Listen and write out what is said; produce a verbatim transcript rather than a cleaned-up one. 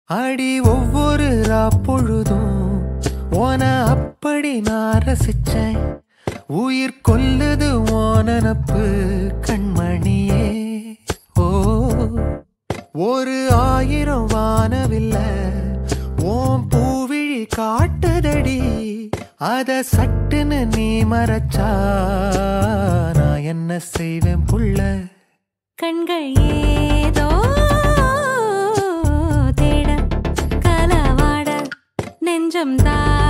அடி ஒவ்வொரு பொழுதும் ஓன அப்படி நான் ரசிச்சேன். உயிர் கொல்லுது ஓனனப்பு கண்மணியே. ஓ ஒரு ஆயிரம் வானவில்ல ஓம் பூவிழி காட்டுதடி. அத சட்டுன்னு நீ மறைச்சா நான் என்ன செய்வேன் புள்ள. கண்கள் ஏதோ தேட கலவாட நெஞ்சம் தான்